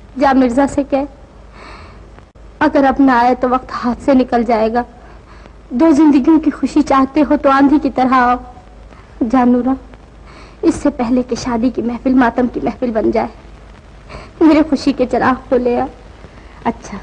जा मिर्जा से कह, अगर अब ना आए तो वक्त हाथ से निकल जाएगा। दो जिंदगियों की खुशी चाहते हो तो आंधी की तरह आओ। जा नूरा, इससे पहले कि शादी की महफिल मातम की महफिल बन जाए, मेरे खुशी के चिराग को ले आ। अच्छा।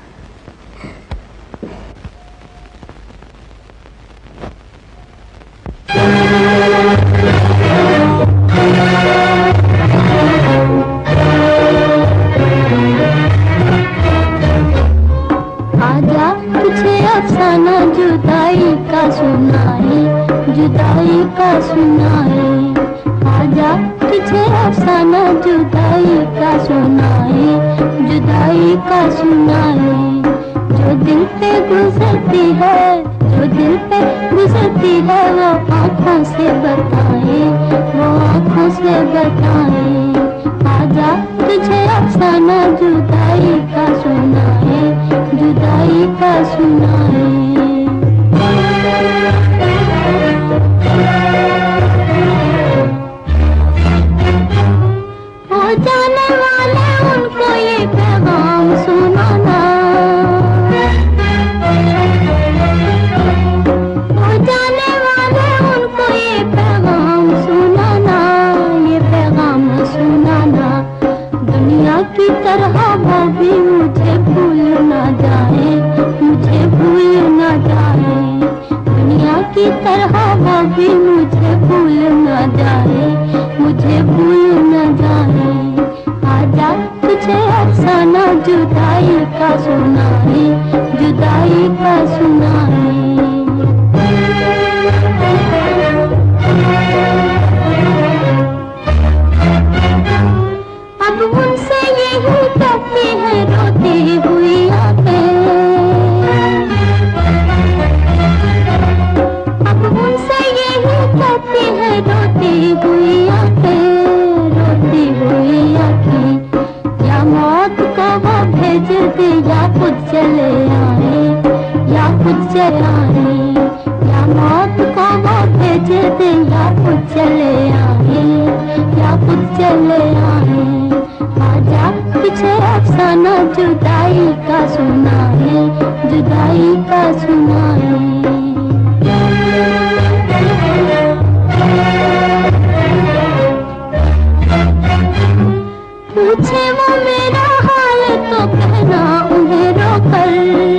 आजा तुझे अफसाना जुदाई का सुनाए, जुदाई का सुनाए। आजा तुझे अफसाना जुदाई का सुनाए, जुदाई का सुनाए। जो दिल पे गुजरती है, जो दिल पे गुजरती है, वो आँखों से बताए, वो आँखों से बताए। आजा तुझे अफसाना जुदाई का सुनाए, जुदाई का सुनाए। हो जाने वाले उनको ये पैगाम सुनाना, हो जाने वाले उनको ये पैगाम सुनाना, ये पैगाम सुनाना। दुनिया की तरह वो भी मुझे भूल ना जाए, मुझे भूल ना जाए। दुनिया की तरह वो भी मुझे भूल ना जाए, मुझे भूल ना जाए। आजा तुझे अफसाना जुदाई का सुनाए, जुदाई का सुनाए। अब उनसे यही कहती है रोती हुई आंखें, अब उनसे यही कहती है रोती हुई आंखें, रोती हुई आंखें। या मौत को वो भेज दे या खुद चले आए, या खुद चले आए। या मौत को वो भेज दे या खुद चले आए, या खुद चले आए। आजा तुझे अफसाना जुदाई का सुनाए, जुदाई का सुनाए। पूछे वो मेरा हाल तो कहना उन्हें रोकर,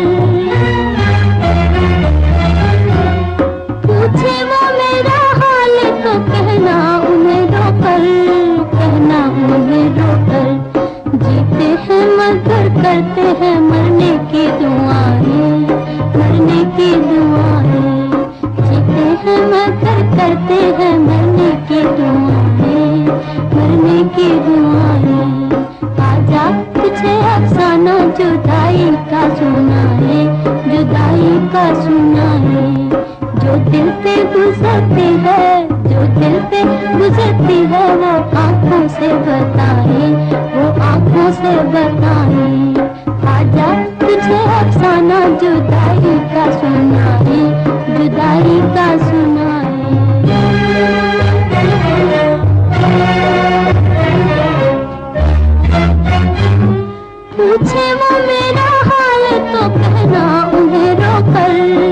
पूछे वो मेरा हाल तो कहना उन्हें रोकर, कहना उन्हें रोकर। जीते हैं मगर करते हैं मरने की दुआएं, मरने की दुआएं। जीते हैं मगर करते हैं मरने की दुआएं, मरने की दुआएं। आजा तुझे अफसाना जुदाई का सुनाए, जुदाई का सुनाए। जो दिल पे गुजरती है, जो दिल पे गुजरती है, वो आँखों से बताए, वो आँखों से बताए। आजा तुझे अफसाना जुदाई का सुनाए, जुदाई का सुनाए। पूछे वो मेरा हाल तो कहना उन्हें रोकर,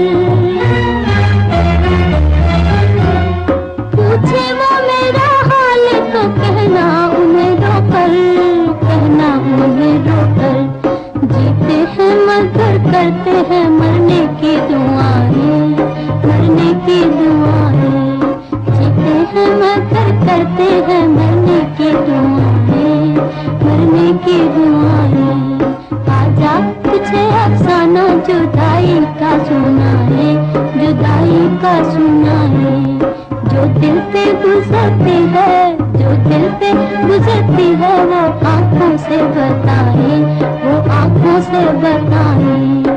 पूछे वो मेरा हाल तो कहना उन्हें रोकर, कहना उन्हें रोकर। जीते हैं मगर करते हैं मरने की दुआएं, मरने की दुआएं। जीते हैं मगर करते हैं मरने की दुआएं, मरने की दुआएं। आजा तुझे अफसाना जुदाई का सुनाए, जुदाई का सुनाए। जो दिल पे गुजरती है, जो दिल पे गुजरती है, वो आँखों से बताए, वो आँखों से बताए।